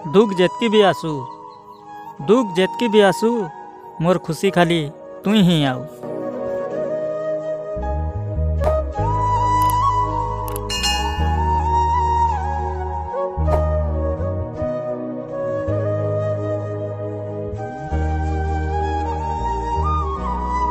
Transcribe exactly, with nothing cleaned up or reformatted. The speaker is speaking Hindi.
दुख जेतकी भी आसू दुख जेतकी भी आसू मोर खुशी खाली तुई ही आऊ।